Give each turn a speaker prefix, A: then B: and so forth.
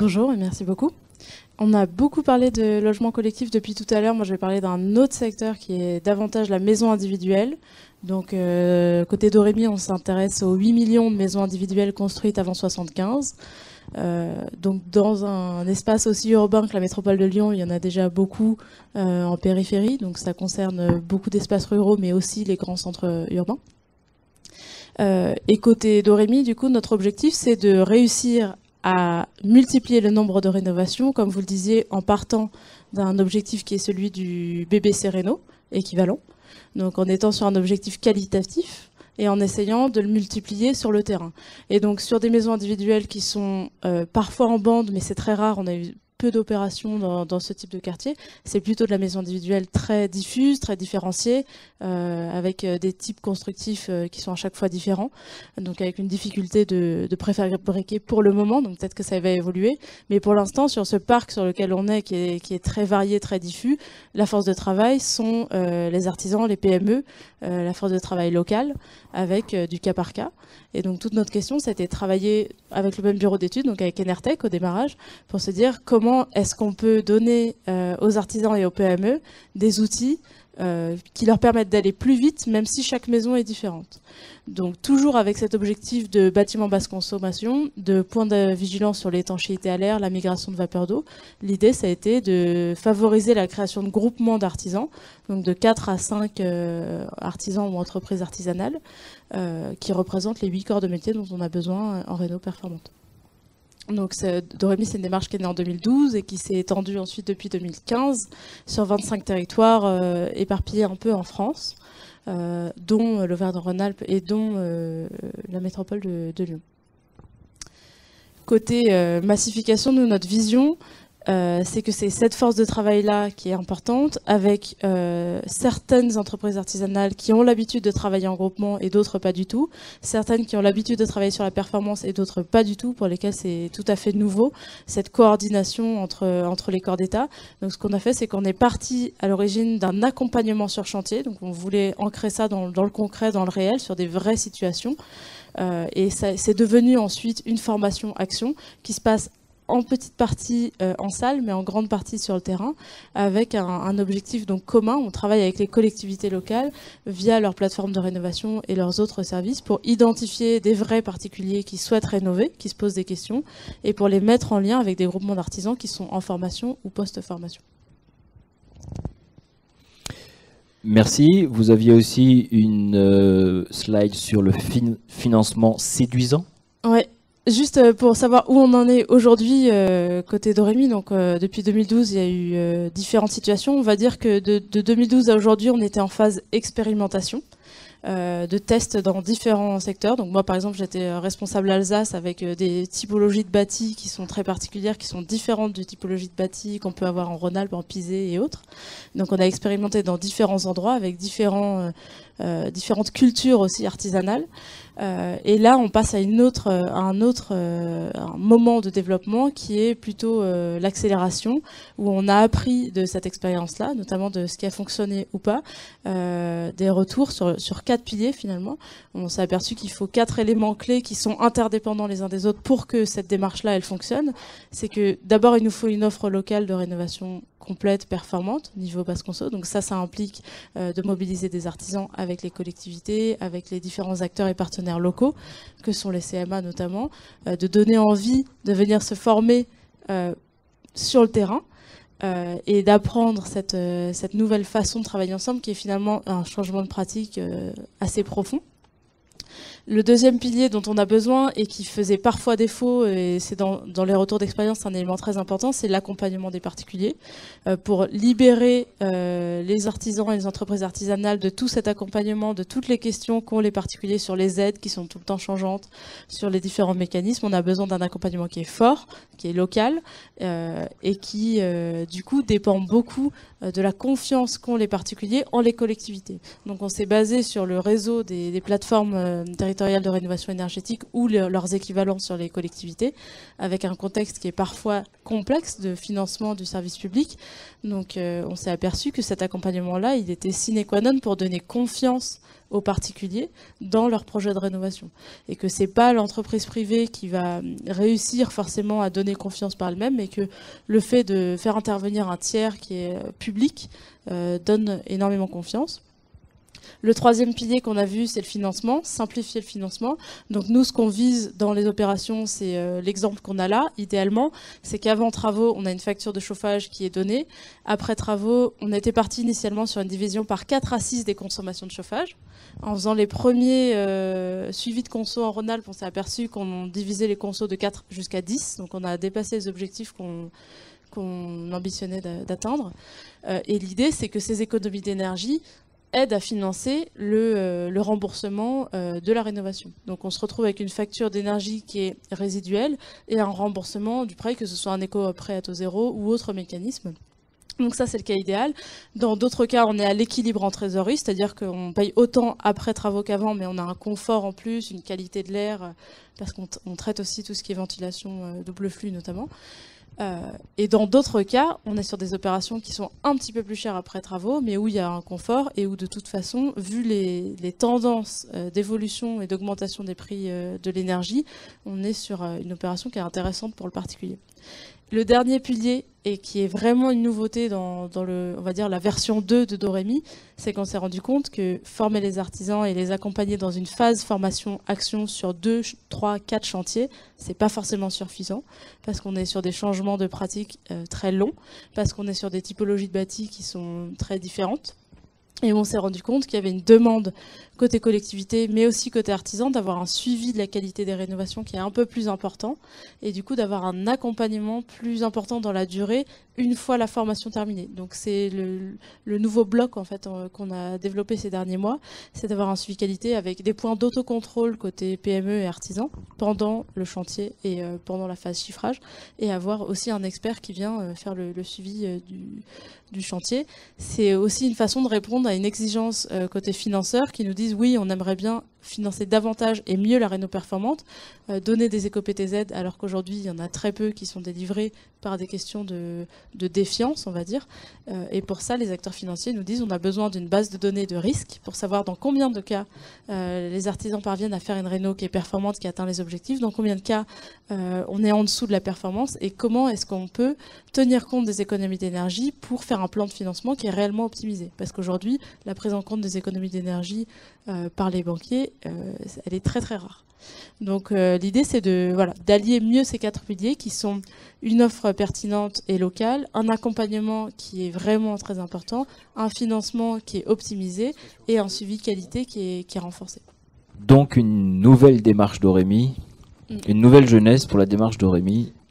A: Bonjour et merci beaucoup. On a beaucoup parlé de logement collectif depuis tout à l'heure. Moi, je vais parler d'un autre secteur qui est davantage la maison individuelle. Donc, côté Doremi, on s'intéresse aux 8 millions de maisons individuelles construites avant 75. Donc, dans un espace aussi urbain que la métropole de Lyon, il y en a déjà beaucoup en périphérie. Donc, ça concerne beaucoup d'espaces ruraux, mais aussi les grands centres urbains. Et côté Doremi, du coup, notre objectif, c'est de réussir à multiplier le nombre de rénovations, comme vous le disiez, en partant d'un objectif qui est celui du BBC Réno, équivalent. Donc en étant sur un objectif qualitatif et en essayant de le multiplier sur le terrain. Et donc sur des maisons individuelles qui sont parfois en bande, mais c'est très rare, on a eu peu d'opérations dans ce type de quartier. C'est plutôt de la maison individuelle très diffuse, très différenciée, avec des types constructifs qui sont à chaque fois différents, donc avec une difficulté de préfabriquer pour le moment, donc peut-être que ça va évoluer. Mais pour l'instant, sur ce parc sur lequel on est, qui est très varié, très diffus, la force de travail sont les artisans, les PME, la force de travail locale, avec du cas par cas. Et donc toute notre question, c'était de travailler avec le même bureau d'études, donc avec Enertech au démarrage, pour se dire comment est-ce qu'on peut donner aux artisans et aux PME des outils qui leur permettent d'aller plus vite, même si chaque maison est différente. Donc toujours avec cet objectif de bâtiment basse consommation, de point de vigilance sur l'étanchéité à l'air, la migration de vapeur d'eau. L'idée, ça a été de favoriser la création de groupements d'artisans, donc de 4 à 5 artisans ou entreprises artisanales, qui représentent les 8 corps de métier dont on a besoin en réno performante. Donc Doremi, c'est une démarche qui est née en 2012 et qui s'est étendue ensuite depuis 2015 sur 25 territoires éparpillés un peu en France, dont l'Auvergne-Rhône-Alpes et dont la métropole de Lyon. Côté massification, nous, notre vision, c'est que c'est cette force de travail-là qui est importante, avec certaines entreprises artisanales qui ont l'habitude de travailler en groupement et d'autres pas du tout, certaines qui ont l'habitude de travailler sur la performance et d'autres pas du tout, pour lesquelles c'est tout à fait nouveau, cette coordination entre les corps d'État. Donc ce qu'on a fait, c'est qu'on est parti à l'origine d'un accompagnement sur chantier, donc on voulait ancrer ça dans le concret, dans le réel, sur des vraies situations, et c'est devenu ensuite une formation action qui se passe en petite partie en salle, mais en grande partie sur le terrain, avec un objectif donc commun. On travaille avec les collectivités locales via leur plateforme de rénovation et leurs autres services pour identifier des vrais particuliers qui souhaitent rénover, qui se posent des questions, et pour les mettre en lien avec des groupements d'artisans qui sont en formation ou post-formation.
B: Merci. Vous aviez aussi une slide sur le financement séduisant.
A: Ouais. Juste pour savoir où on en est aujourd'hui côté Doremi, donc depuis 2012 il y a eu différentes situations. On va dire que de 2012 à aujourd'hui on était en phase expérimentation, de tests dans différents secteurs. Donc moi par exemple j'étais responsable Alsace avec des typologies de bâtis qui sont très particulières, qui sont différentes de typologies de bâtis qu'on peut avoir en Rhône-Alpes, en Pisé et autres. Donc on a expérimenté dans différents endroits avec différentes cultures aussi artisanales. Et là, on passe à un moment de développement qui est plutôt l'accélération, où on a appris de cette expérience-là, notamment de ce qui a fonctionné ou pas, des retours sur 4 piliers finalement. On s'est aperçu qu'il faut 4 éléments clés qui sont interdépendants les uns des autres pour que cette démarche-là, elle fonctionne. C'est que d'abord, il nous faut une offre locale de rénovation complète, performante, niveau basse conso. Donc ça implique de mobiliser des artisans avec les collectivités, avec les différents acteurs et partenaires locaux, que sont les CMA notamment, de donner envie de venir se former sur le terrain et d'apprendre cette nouvelle façon de travailler ensemble qui est finalement un changement de pratique assez profond. Le deuxième pilier dont on a besoin et qui faisait parfois défaut, et c'est dans les retours d'expérience un élément très important, c'est l'accompagnement des particuliers pour libérer les artisans et les entreprises artisanales de tout cet accompagnement, de toutes les questions qu'ont les particuliers sur les aides qui sont tout le temps changeantes, sur les différents mécanismes. On a besoin d'un accompagnement qui est fort, qui est local et qui du coup dépend beaucoup de la confiance qu'ont les particuliers en les collectivités. Donc on s'est basé sur le réseau des plateformes territoriales territoriales de rénovation énergétique ou leurs équivalents sur les collectivités, avec un contexte qui est parfois complexe de financement du service public. Donc on s'est aperçu que cet accompagnement-là, il était sine qua non pour donner confiance aux particuliers dans leurs projets de rénovation. Et que c'est pas l'entreprise privée qui va réussir forcément à donner confiance par elle-même, mais que le fait de faire intervenir un tiers qui est public donne énormément confiance. Le troisième pilier qu'on a vu, c'est le financement, simplifier le financement. Donc nous, ce qu'on vise dans les opérations, c'est l'exemple qu'on a là, idéalement, c'est qu'avant travaux, on a une facture de chauffage qui est donnée. Après travaux, on était parti initialement sur une division par 4 à 6 des consommations de chauffage. En faisant les premiers suivis de conso en Rhône-Alpes, on s'est aperçu qu'on divisait les consos de 4 jusqu'à 10. Donc on a dépassé les objectifs qu'on ambitionnait d'atteindre. Et l'idée, c'est que ces économies d'énergie aide à financer le remboursement de la rénovation. Donc on se retrouve avec une facture d'énergie qui est résiduelle et un remboursement du prêt, que ce soit un éco-prêt à taux zéro ou autre mécanisme. Donc ça, c'est le cas idéal. Dans d'autres cas, on est à l'équilibre en trésorerie, c'est-à-dire qu'on paye autant après travaux qu'avant, mais on a un confort en plus, une qualité de l'air, parce qu'on traite aussi tout ce qui est ventilation double flux notamment. Et dans d'autres cas, on est sur des opérations qui sont un petit peu plus chères après travaux, mais où il y a un confort et où de toute façon, vu les tendances d'évolution et d'augmentation des prix de l'énergie, on est sur une opération qui est intéressante pour le particulier. Le dernier pilier, et qui est vraiment une nouveauté dans on va dire la version 2 de Dorémy, c'est qu'on s'est rendu compte que former les artisans et les accompagner dans une phase formation-action sur 2, 3, 4 chantiers, c'est pas forcément suffisant, parce qu'on est sur des changements de pratiques très longs, parce qu'on est sur des typologies de bâtis qui sont très différentes. Et on s'est rendu compte qu'il y avait une demande côté collectivité, mais aussi côté artisan, d'avoir un suivi de la qualité des rénovations qui est un peu plus important, et du coup d'avoir un accompagnement plus important dans la durée, une fois la formation terminée. Donc c'est le nouveau bloc en fait qu'on a développé ces derniers mois, c'est d'avoir un suivi qualité avec des points d'autocontrôle côté PME et artisan pendant le chantier et pendant la phase chiffrage, et avoir aussi un expert qui vient faire le suivi du chantier. C'est aussi une façon de répondre à une exigence côté financeur qui nous disent oui, on aimerait bien financer davantage et mieux la réno performante, donner des éco-PTZ alors qu'aujourd'hui il y en a très peu qui sont délivrés par des questions de défiance, on va dire. Et pour ça, les acteurs financiers nous disent on a besoin d'une base de données de risque pour savoir dans combien de cas les artisans parviennent à faire une réno qui est performante, qui atteint les objectifs, dans combien de cas on est en dessous de la performance, et comment est-ce qu'on peut tenir compte des économies d'énergie pour faire un plan de financement qui est réellement optimisé. Parce qu'aujourd'hui, la prise en compte des économies d'énergie par les banquiers, elle est très très rare. Donc l'idée, c'est d'allier mieux ces 4 piliers qui sont une offre pertinente et locale, un accompagnement qui est vraiment très important, un financement qui est optimisé et un suivi qualité qui est renforcé.
B: Donc une nouvelle démarche Dorémy, une nouvelle jeunesse pour la démarche Dorémy,